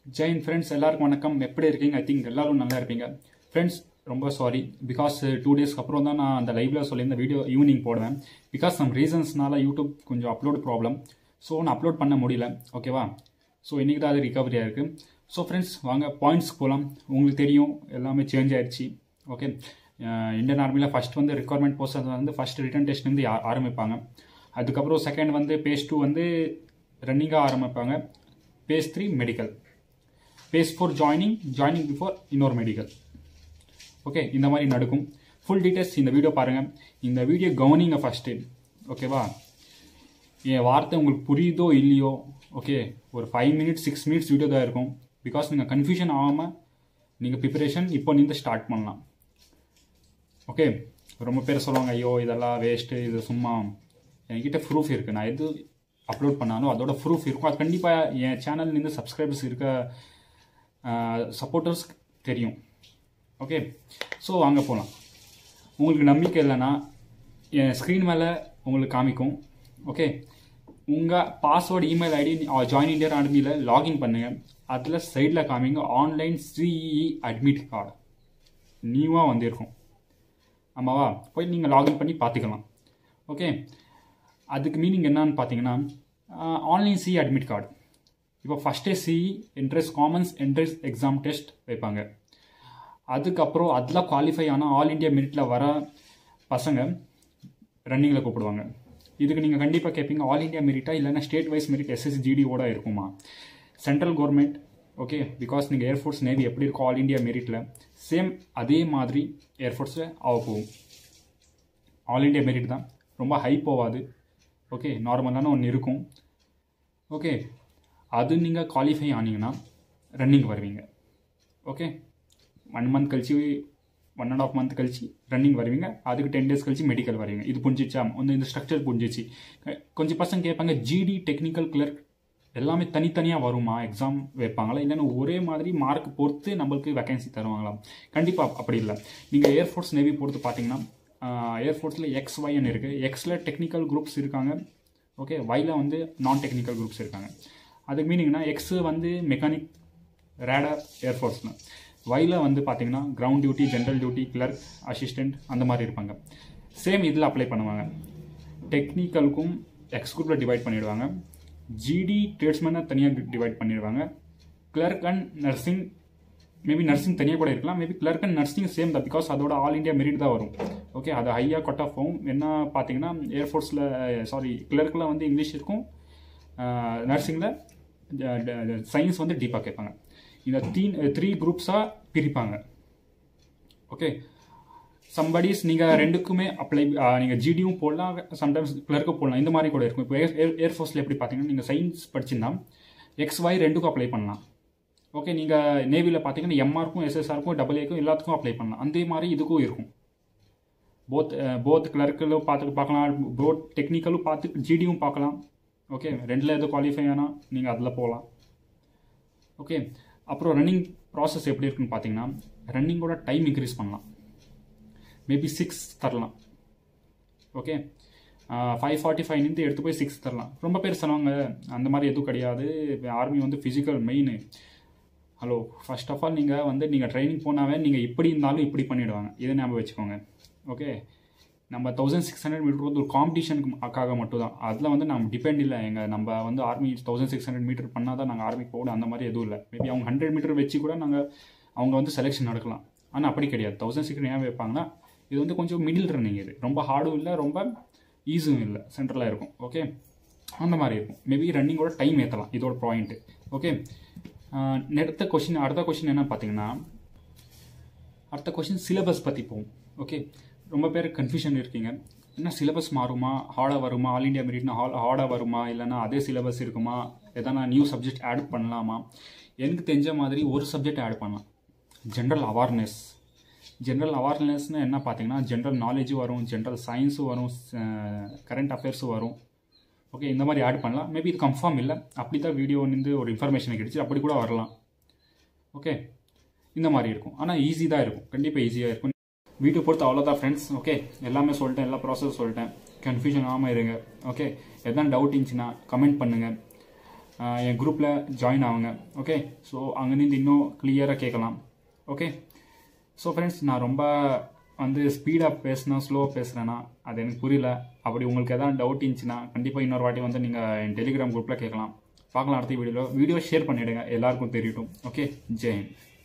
Jain friends எல்லாருக்கும் வணக்கம். எப்படி இருக்கீங்க? ஐ திங்க் எல்லாரும் நல்லா இருப்பீங்க. ஃப்ரெண்ட்ஸ் ரொம்ப சாரி, பிகாஸ் 2 டேஸ்க்கு அப்புறம் தான் நான் அந்த லைவ்ல சொல்லியிருந்த வீடியோ ஈவினிங் போடுவேன். பிகாஸ் சம் ரீசன்ஸ்னால யூடியூப் கொஞ்சம் அப்லோட் ப்ராப்ளம், ஸோ நான் அப்லோட் பண்ண முடியல. ஓகேவா? ஸோ இன்றைக்கி தான் அது ரிகவரியாக இருக்குது. ஸோ ஃப்ரெண்ட்ஸ் வாங்க பாயிண்ட்ஸ்க்கு போகலாம். உங்களுக்கு தெரியும் எல்லாமே சேஞ்ச் ஆயிடுச்சு. ஓகே, இந்தியன் ஆர்மியில் ஃபஸ்ட் வந்து ரிக்வயர்மெண்ட் போஸ்ட் வந்து ஃபஸ்ட் ரிட்டன் டெஸ்ட் வந்து ஆரம்பிப்பாங்க. அதுக்கப்புறம் செகண்ட் வந்து பேஸ் 2 வந்து ரன்னிங்காக ஆரம்பிப்பாங்க. Phase 3 medical, phase 4 joining before இன்னொரு மெடிக்கல். ஓகே, இந்த மாதிரி நடக்கும். ஃபுல் டீட்டெயில்ஸ் இந்த வீடியோ பாருங்கள். இந்த வீடியோ கவனிங்க ஃபஸ்ட்டு. ஓகேவா? என் வார்த்தை உங்களுக்கு புரியுதோ இல்லையோ, ஓகே, ஒரு 5 மினிட்ஸ் 6 மினிட்ஸ் வீடியோ தான் இருக்கும். பிகாஸ் நீங்கள் கன்ஃபியூஷன் ஆகாமல் நீங்கள் ப்ரிப்பரேஷன் இப்போ நீங்கள் ஸ்டார்ட் பண்ணலாம். ஓகே, ரொம்ப பேர் சொல்லுவாங்க, ஐயோ இதெல்லாம் வேஸ்ட்டு, இது சும்மா. என்கிட்ட ப்ரூஃப் இருக்குது. நான் எது அப்லோட் பண்ணாலும் அதோட ப்ரூஃப் இருக்கும். அது கண்டிப்பாக என் சேனல்லேருந்து சப்ஸ்கிரைபர்ஸ் இருக்க சப்போர்ட்டர்ஸ் தெரியும். ஓகே, ஸோ வாங்க போகலாம். உங்களுக்கு நம்பிக்கை இல்லைன்னா என் ஸ்க்ரீன் மேலே உங்களுக்கு காமிக்கும். ஓகே, உங்கள் password email ID join Indian ஆர்மியில் லாகின் பண்ணுங்கள். அதில் சைடில் காமிங்க ஆன்லைன் சிஇஇ அட்மிட் கார்டு நியூவாக வந்திருக்கும். ஆமாவா? போய் நீங்கள் லாகின் பண்ணி பார்த்துக்கலாம். ஓகே, அதுக்கு மீனிங் என்னன்னு பார்த்தீங்கன்னா ஆன்லைன் சிஇ அட்மிட் கார்டு. இப்போ ஃபஸ்ட்டே CE entrance commons entrance exam test வைப்பாங்க. அதுக்கப்புறம் அதில் குவாலிஃபை ஆனால் ஆல் இண்டியா மெரிட்டில் வர பசங்க ரன்னிங்கில் கூப்பிடுவாங்க. இதுக்கு நீங்கள் கண்டிப்பாக கேட்பீங்க, ஆல் இண்டியா மெரிட்டா இல்லைன்னா ஸ்டேட் வைஸ் மெரிட் SSGDயோட இருக்குமா? Central government. ஓகே, பிகாஸ் நீங்கள் ஏர்ஃபோர்ஸ் நேவி எப்படி இருக்கும் ஆல் இண்டியா மெரிட்டில், சேம் அதே மாதிரி ஏர்ஃபோர்ஸில் ஆக போகும். ஆல் இண்டியா மெரிட் தான், ரொம்ப ஹை போகாது. ஓகே, நார்மலான ஒன்று இருக்கும். ஓகே, அது நீங்கள் குவாலிஃபை ஆனீங்கன்னா ரன்னிங் வருவீங்க. ஓகே, 1 மந்த் கழிச்சு 1.5 மந்த் கழிச்சு ரன்னிங் வருவீங்க. அதுக்கு 10 டேஸ் கழிச்சு மெடிக்கல் வருவீங்க. இது புரிஞ்சிச்சா? வந்து இந்த ஸ்ட்ரக்சர் புரிஞ்சிச்சு. கொஞ்சம் பசங்க கேட்பாங்க, ஜிடி டெக்னிக்கல் கிளர்க் எல்லாமே தனித்தனியாக வருமா? எக்ஸாம் வைப்பாங்களா? இல்லைன்னா ஒரே மாதிரி மார்க் பொறுத்து நம்மளுக்கு வேகன்சி தருவாங்களா? கண்டிப்பாக அப்படி இல்லை. நீங்கள் ஏர்ஃபோர்ஸ் நேவி பொறுத்து பார்த்தீங்கன்னா ஏர்ஃபோர்ஸில் XYன்னு இருக்குது. எக்ஸில் டெக்னிக்கல் குரூப்ஸ் இருக்காங்க. ஓகே, Yல வந்து நான் டெக்னிக்கல் குரூப்ஸ் இருக்காங்க. அதுக்கு மீனிங்னா எக்ஸ் வந்து மெக்கானிக் ரேடார் ஏர்ஃபோர்ஸ்னு, Yல வந்து பார்த்தீங்கன்னா ground duty, general duty, clerk, assistant அந்த மாதிரி இருப்பாங்க. சேம் இதில் அப்ளை பண்ணுவாங்க. டெக்னிக்கலுக்கும் எக்ஸ் குரூப்பில் டிவைட் பண்ணிவிடுவாங்க. ஜிடி ட்ரேட்ஸ்மேனை தனியாக டிவைட் பண்ணிடுவாங்க. Clerk and nursing, maybe nursing தனியாக கூட இருக்கலாம். Maybe clerk and nursing same தான், பிகாஸ் அதோட ஆல் இண்டியா மெரிட் தான் வரும். ஓகே, அது ஹையாக கட் ஆஃப் ஆகும். என்ன பார்த்தீங்கன்னா ஏர்ஃபோர்ஸில் கிளர்க்கில் வந்து இங்கிலீஷ் இருக்கும், நர்சிங்கில் சயின்ஸ் வந்து டீப்பாக கேட்பாங்க. இந்த 3 குரூப்ஸாக பிரிப்பாங்க. ஓகே, சம்படிஸ் நீங்கள் ரெண்டுக்குமே அப்ளை, நீங்கள் ஜிடியும் போடலாம், சம்டைம்ஸ் கிளர்க்கும் போடலாம். இந்த மாதிரி கூட இருக்கும். இப்போ ஏர்ஃபோர்ஸில் எப்படி பார்த்தீங்கன்னா நீங்கள் சயின்ஸ் படிச்சிருந்தா XY ரெண்டுக்கும் அப்ளை பண்ணலாம். ஓகே, நீங்கள் நேவியில் பார்த்தீங்கன்னா MRக்கும் SSRக்கும் AA எல்லாத்துக்கும் அப்ளை பண்ணலாம். அதே மாதிரி இதுக்கும் இருக்கும். போத் கிளர்க்கிலும் பார்க்கலாம், போத் டெக்னிக்கலும் பார்த்து ஜிடியும் பார்க்கலாம். ஓகே, ரெண்டில் எது குவாலிஃபை ஆனால் நீங்கள் அதில் போகலாம். ஓகே, அப்புறம் ரன்னிங் ப்ராசஸ் எப்படி இருக்குன்னு பார்த்தீங்கன்னா ரன்னிங்கோட டைம் இன்க்ரீஸ் பண்ணலாம். மேபி 6 தரலாம். ஓகே, 5:45 எடுத்து போய் 6 தரலாம். ரொம்ப பேர் சொல்லுவாங்க அந்த மாதிரி எதுவும் கிடையாது, ஆர்மி வந்து physical main. Hello, first of all நீங்கள் ட்ரைனிங் போனாவே நீங்கள் இப்படி இருந்தாலும் இப்படி பண்ணிவிடுவாங்க. இதை ஞாபகம் வச்சுக்கோங்க. ஓகே, நம்ம 1600 மீட்டர் வந்து ஒரு காம்படிஷனுக்காக மட்டும் தான். அதில் வந்து நம்ம டிபெண்ட் இல்லை. நம்ம வந்து ஆர்மி 1600 மீட்டர் பண்ணால் தான் நாங்கள் ஆர்மிக்கு போகணும், அந்த மாதிரி எதுவும் இல்லை. மேபி அவங்க 100 மீட்டர் வச்சு கூட அவங்க வந்து செலெக்ஷன் நடக்கலாம். ஆனால் அப்படி கிடையாது. 1600 ஏன் வைப்பாங்கன்னா இது வந்து கொஞ்சம் மிடில் ரன்னிங். இது ரொம்ப ஹார்டும் இல்லை, ரொம்ப ஈஸியும் இல்லை, சென்ட்ரலாக இருக்கும். ஓகே, அந்த மாதிரி இருக்கும். மேபி ரன்னிங்கோட டைம் ஏற்றலாம், இதோட பாயிண்ட்டு. ஓகே, அடுத்த கொஷின் என்ன பார்த்தீங்கன்னா, அடுத்த கொஷின் சிலபஸ் பற்றி போகும். ஓகே, ரொம்ப பேர் கன்ஃபியூஷன் இருக்கீங்க, என்ன சிலபஸ் மாறுமா, ஹார்டாக வருமா, ஆல் இண்டியா மெரிட்னா ஹார்டாக வருமா, இல்லைனா அதே சிலபஸ் இருக்குமா, எதனா நியூ சப்ஜெக்ட் ஆட் பண்ணலாமா? எனக்கு தெரிஞ்ச மாதிரி ஒரு சப்ஜெக்ட் ஆட் பண்ணலாம். ஜென்ரல் அவேர்னஸ்னால் என்ன பார்த்தீங்கன்னா ஜென்ரல் நாலேஜும் வரும், ஜென்ரல் சயின்ஸும் வரும், கரண்ட் அஃபேர்ஸும் வரும். ஓகே, இந்த மாதிரி ஆட் பண்ணலாம். மேபி இது கன்ஃபார்ம் இல்லை, அப்படி தான் வீடியோ வந்து ஒரு இன்ஃபர்மேஷன் கிடைச்சி அப்படி கூட வரலாம். ஓகே, இந்த மாதிரி இருக்கும். ஆனால் ஈஸி தான் இருக்கும், கண்டிப்பாக ஈஸியாக இருக்கும். வீடியோ பொறுத்து அவ்வளோதான் ஃப்ரெண்ட்ஸ். ஓகே, எல்லாமே சொல்லிட்டேன், எல்லா ப்ராசஸ் சொல்லிட்டேன். கன்ஃபியூஷன் ஆகாமல் இருங்க. ஓகே, எதாவது டவுட் இருந்துச்சுன்னா கமெண்ட் பண்ணுங்கள். என் குரூப்பில் ஜாயின் ஆகுங்க. ஓகே, ஸோ அங்கேருந்து இன்னும் கிளியராக கேட்கலாம். ஓகே, ஸோ ஃப்ரெண்ட்ஸ், நான் ரொம்ப வந்து ஸ்பீடாக பேசுனா ஸ்லோவாக பேசுகிறேன்னா அது எனக்கு புரியல. அப்படி உங்களுக்கு எதாவது டவுட் இருந்துச்சுன்னா கண்டிப்பாக இன்னொரு வாட்டி வந்து நீங்கள் என் டெலிகிராம் குரூப்பில் கேட்கலாம். பார்க்கலாம் அடுத்த வீடியோ ஷேர் பண்ணிவிடுங்க, எல்லாருக்கும் தெரியட்டும். ஓகே, ஜெய் ஹிந்த்.